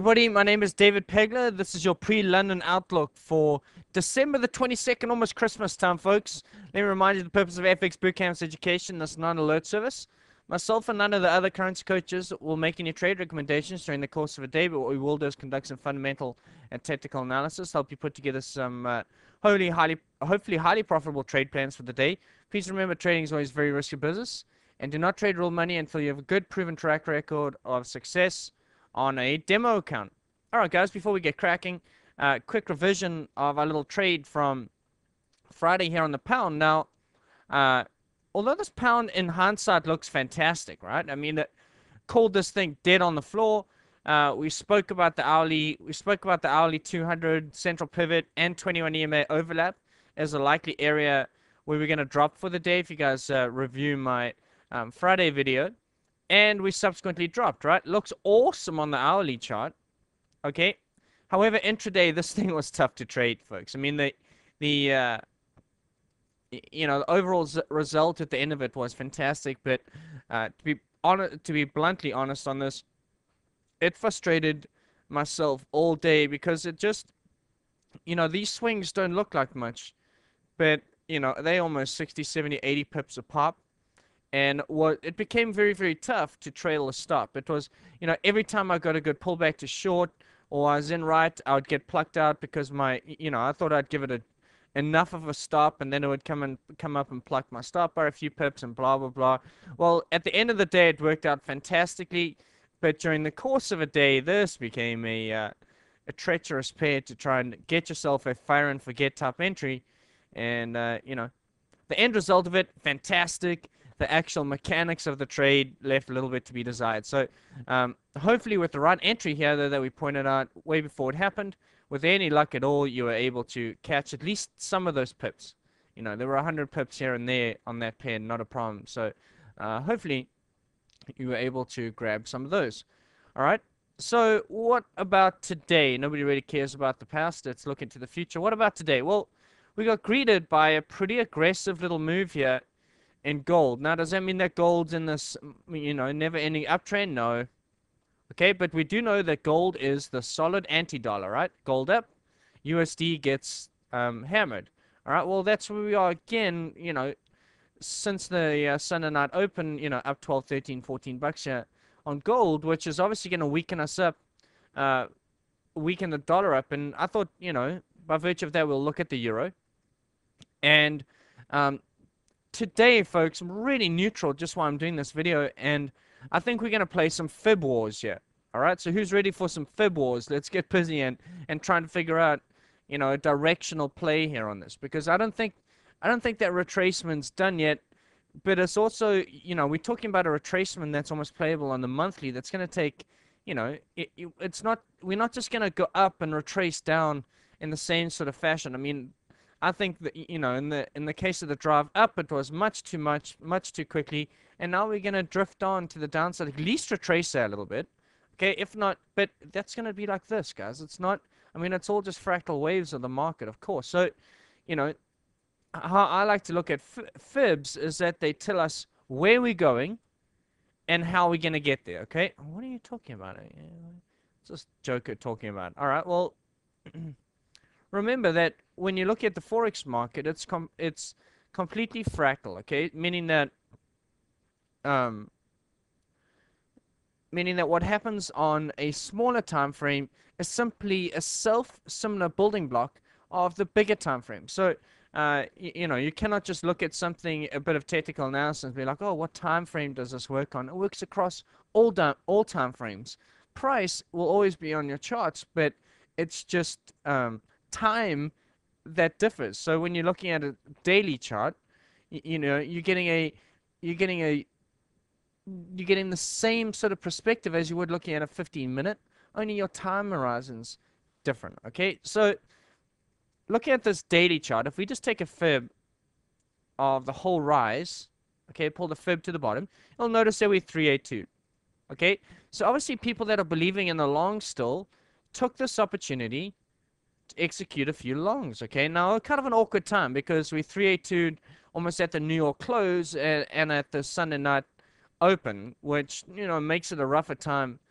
everybody, my name is David Pegler. This is your pre-London outlook for December the 22nd, almost Christmas time, folks. Let me remind you the purpose of FX Bootcamp's education. This is not an alert service. Myself and none of the other currency coaches will make any trade recommendations during the course of a day, but what we will do is conduct some fundamental and technical analysis, help you put together some hopefully highly profitable trade plans for the day. Please remember, trading is always very risky business, and do not trade real money until you have a good proven track record of success on a demo account. Alright guys, before we get cracking, quick revision of our little trade from Friday here on the pound. Now, although this pound in hindsight looks fantastic, right? I mean, it called this thing dead on the floor. We spoke about the hourly 200 central pivot and 21 EMA overlap as a likely area where we're going to drop for the day. If you guys review my Friday video. And we subsequently dropped, right? Looks awesome on the hourly chart. Okay. However, intraday, this thing was tough to trade, folks. I mean, the overall result at the end of it was fantastic, but to be bluntly honest on this, it frustrated myself all day because it just, these swings don't look like much, but, they almost 60, 70, 80 pips a pop. And it became very, very tough to trail a stop. It was, every time I got a good pullback to short or I was in right, I would get plucked out because I thought I'd give it enough of a stop, and then it would come up and pluck my stop by a few pips and blah, blah, blah. Well, at the end of the day, it worked out fantastically. But during the course of a day, this became a treacherous pair to try and get yourself a fire and forget type entry. And, the end result of it, fantastic. The actual mechanics of the trade left a little bit to be desired. So hopefully with the right entry here, though, that we pointed out way before it happened, with any luck at all, you were able to catch at least some of those pips. There were 100 pips here and there on that pair, not a problem. So hopefully you were able to grab some of those. All right. So what about today? Nobody really cares about the past. Let's look into the future. What about today? Well, we got greeted by a pretty aggressive little move here in gold. Now, does that mean that gold's in this, never-ending uptrend? No. Okay, but we do know that gold is the solid anti-dollar, right? Gold up, USD gets hammered. All right, well, that's where we are again, since the Sunday night open, up 12, 13, 14 bucks here on gold, which is obviously going to weaken us up, weaken the dollar up. And I thought, by virtue of that, we'll look at the euro. And today, folks, I'm really neutral just while I'm doing this video, and I think we're going to play some fib wars here. All right, so who's ready for some fib wars? Let's get busy and try and figure out, a directional play here on this, because I don't think that retracement's done yet, but it's also, we're talking about a retracement that's almost playable on the monthly. That's going to take, we're not just going to go up and retrace down in the same sort of fashion. I mean, I think that, in the case of the drive up, it was much too quickly, and now we're going to drift on to the downside, at least retrace there a little bit. Okay, if not, but that's going to be like this, guys. It's not, it's all just fractal waves of the market, of course. So, how I like to look at fibs is that they tell us where we're going and how we're going to get there, okay? What are you talking about? It's just Joker talking about. All right, well, remember that when you look at the Forex market, it's completely fractal, okay? Meaning that what happens on a smaller time frame is simply a similar building block of the bigger time frame. So, you cannot just look at something, a bit of technical analysis, and be like, oh, what time frame does this work on? It works across all time frames. Price will always be on your charts, but it's just time that differs. So when you're looking at a daily chart, you're getting the same sort of perspective as you would looking at a 15-minute, only your time horizon's different. Okay, so looking at this daily chart, if we just take a fib of the whole rise, okay, pull the fib to the bottom, you'll notice that we're 382. Okay, so obviously people that are believing in the long still took this opportunity to execute a few longs. Okay, now kind of an awkward time because we 382 almost at the New York close and at the Sunday night open, which makes it a rougher time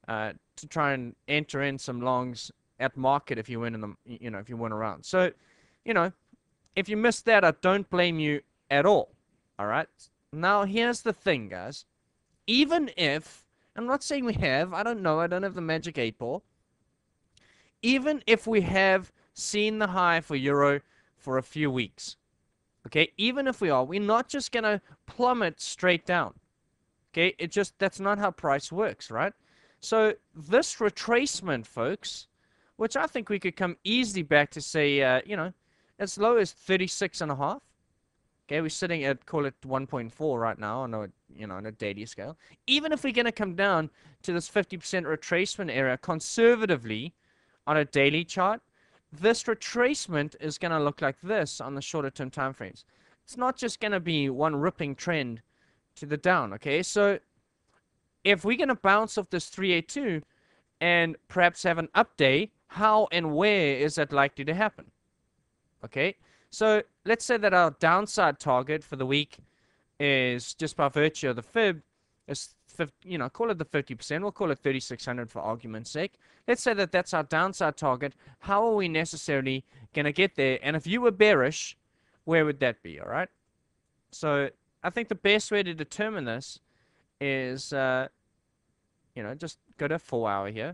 to try and enter in some longs at market if you win in them, if you win around. So, if you missed that, I don't blame you at all. All right. Now, here's the thing, guys. Even if, I'm not saying we have, I don't know, I don't have the magic 8 ball. Even if we have seen the high for Euro for a few weeks, okay, even if we are, we're not just going to plummet straight down. Okay, that's not how price works, right? So this retracement, folks, which I think we could come easily back to say, as low as 36.5. Okay, we're sitting at, call it 1.4 right now on a daily scale. Even if we're going to come down to this 50% retracement area conservatively on a daily chart, this retracement is going to look like this on the shorter term time frames. It's not just going to be one ripping trend to the down, okay? So if we're going to bounce off this 382 and perhaps have an up day, how and where is that likely to happen? Okay, so let's say that our downside target for the week is, just by virtue of the fib, is, call it the 50%. We'll call it 3,600 for argument's sake. Let's say that that's our downside target. How are we necessarily going to get there? And if you were bearish, where would that be, all right? So I think the best way to determine this is, just go to 4-hour here.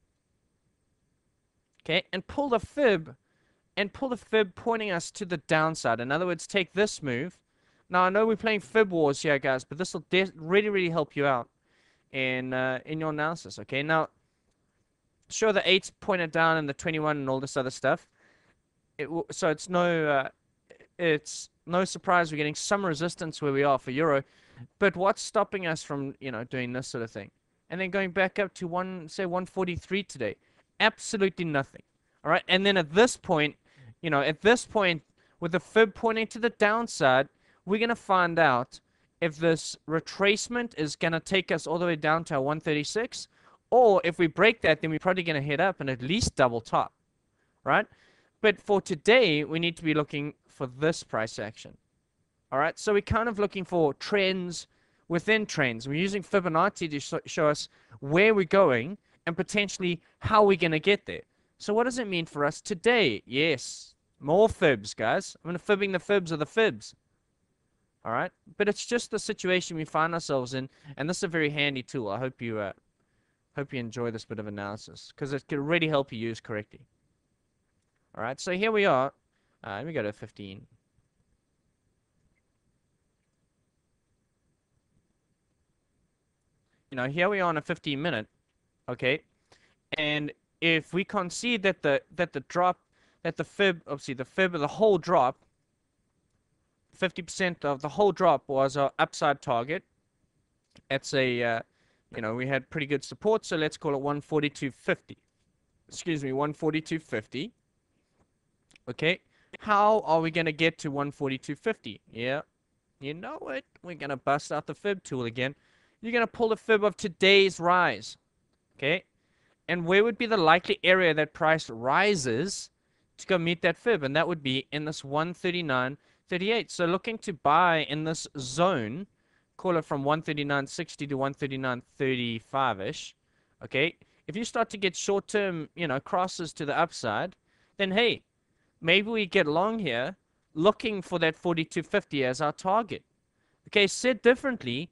Okay, and pull the fib pointing us to the downside. In other words, take this move. Now, I know we're playing fib wars here, guys, but this will really, really help you out in your analysis, okay? Now, sure, the 8's pointed down and the 21 and all this other stuff. So it's no surprise we're getting some resistance where we are for Euro. But what's stopping us from, doing this sort of thing? And then going back up to 143 today. Absolutely nothing. All right, and then at this point, with the fib pointing to the downside, we're going to find out if this retracement is going to take us all the way down to our 136, or if we break that, then we're probably going to head up and at least double top, right? But for today, we need to be looking for this price action. All right, so we're kind of looking for trends within trends. We're using Fibonacci to show us where we're going and potentially how we're going to get there. So what does it mean for us today? Yes, more fibs, guys. I'm going to fibbing the fibs of the fibs. All right, but it's just the situation we find ourselves in, and this is a very handy tool. I hope you enjoy this bit of analysis because it can really help you use correctly. All right, so here we are. Let me go to 15. Here we are on a 15-minute, okay, and if we concede that the fib, obviously the fib of the whole drop, 50% of the whole drop was our upside target. That's a, we had pretty good support, so let's call it 142.50. Excuse me, 142.50. Okay, how are we going to get to 142.50? Yeah, you know it. We're going to bust out the fib tool again. You're going to pull the fib of today's rise. Okay, and where would be the likely area that price rises to go meet that fib? And that would be in this 139.38. So looking to buy in this zone, call it from 139.60 to 139.35-ish. Okay, if you start to get short-term, crosses to the upside, then hey, maybe we get long here looking for that 42.50 as our target. Okay, said differently,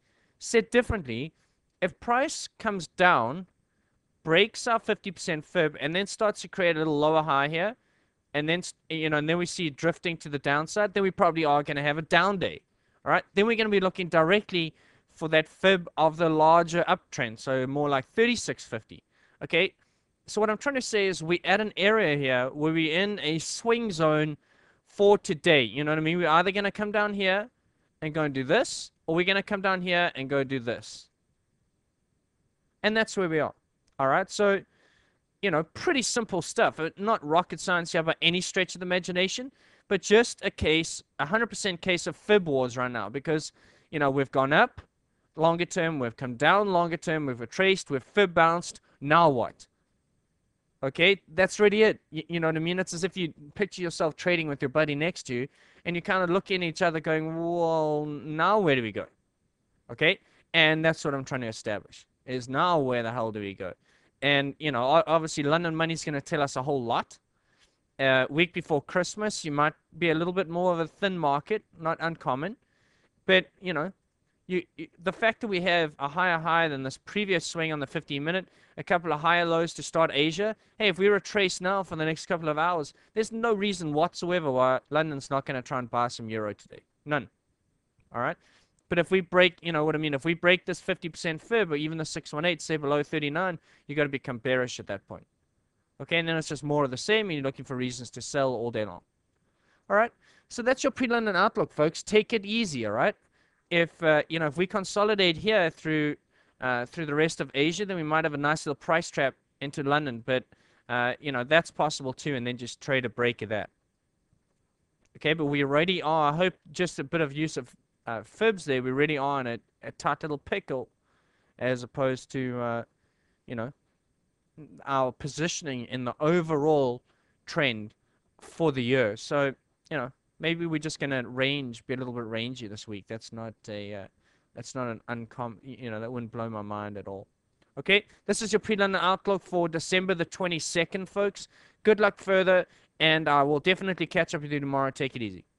if price comes down, breaks our 50% fib, and then starts to create a little lower high here, and then, and then we see it drifting to the downside, then we probably are going to have a down day. All right, then we're going to be looking directly for that fib of the larger uptrend, so more like 36.50. Okay, so what I'm trying to say is we're at an area here where we're in a swing zone for today. You know what I mean? We're either going to come down here and go and do this, or we're going to come down here and go do this. And that's where we are. All right, so, pretty simple stuff. Not rocket science here by any stretch of the imagination, but just a case, 100% case of fib wars right now, because, we've gone up longer term, we've come down longer term, we've retraced, we've fib bounced. Now what? Okay, that's really it. You know what I mean? It's as if you picture yourself trading with your buddy next to you, and you kind of look at each other going, well, now where do we go? Okay, and that's what I'm trying to establish, is now where the hell do we go? And, you know, obviously London money's going to tell us a whole lot. Week before Christmas, you might be a little bit more of a thin market, not uncommon. But, you know, the fact that we have a higher high than this previous swing on the 15-minute, a couple of higher lows to start Asia. Hey, if we retrace now for the next couple of hours, there's no reason whatsoever why London's not going to try and buy some euro today. None. All right? But if we break, you know what I mean, if we break this 50% fib or even the 618, say below 39, you got to become bearish at that point. Okay, and then it's just more of the same, and you're looking for reasons to sell all day long. All right? So that's your pre-London outlook, folks. Take it easy, all right? If you know, if we consolidate here through the rest of Asia, then we might have a nice little price trap into London. But you know, that's possible too, and then just trade a break of that. Okay, but we already are. I hope just a bit of use of fibs there. We already are in a tight little pickle, as opposed to you know, our positioning in the overall trend for the year. So you know, maybe we're just gonna be a little bit rangy this week. That's not an uncommon, you know, that wouldn't blow my mind at all. Okay, this is your pre-London outlook for December the 22nd, folks. Good luck further, and I will definitely catch up with you tomorrow. Take it easy.